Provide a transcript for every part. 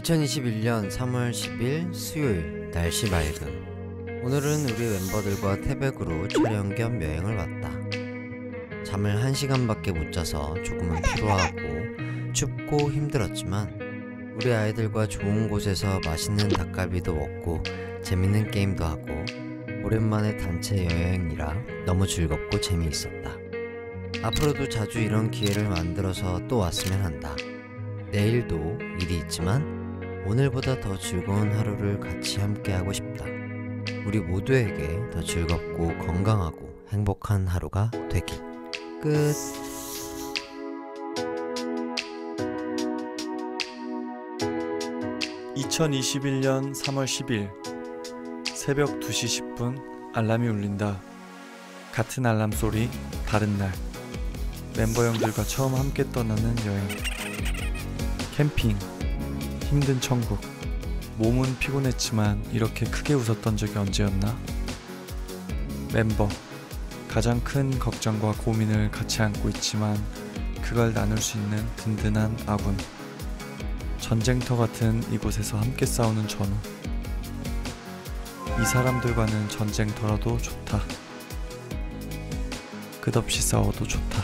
2021년 3월 10일 수요일 날씨 맑음. 오늘은 우리 멤버들과 태백으로 촬영 겸 여행을 왔다. 잠을 1시간밖에 못 자서 조금은 피로하고 춥고 힘들었지만 우리 아이들과 좋은 곳에서 맛있는 닭갈비도 먹고 재밌는 게임도 하고 오랜만에 단체 여행이라 너무 즐겁고 재미있었다. 앞으로도 자주 이런 기회를 만들어서 또 왔으면 한다. 내일도 일이 있지만 오늘보다 더 즐거운 하루를 같이 함께하고 싶다. 우리 모두에게 더 즐겁고 건강하고 행복한 하루가 되길. 끝. (2021년 3월 10일) 새벽 2시 10분 알람이 울린다. 같은 알람 소리, 다른 날. 멤버 형들과 처음 함께 떠나는 여행. 캠핑, 힘든 천국. 몸은 피곤했지만 이렇게 크게 웃었던 적이 언제였나? 멤버, 가장 큰 걱정과 고민을 같이 안고 있지만 그걸 나눌 수 있는 든든한 아군. 전쟁터 같은 이곳에서 함께 싸우는 전우. 이 사람들과는 전쟁터라도 좋다. 끝없이 싸워도 좋다.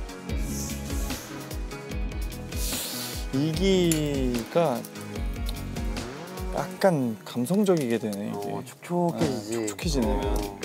이기가 약간 감성적이게 되네. 이게. 촉촉해지지. 촉촉해지네.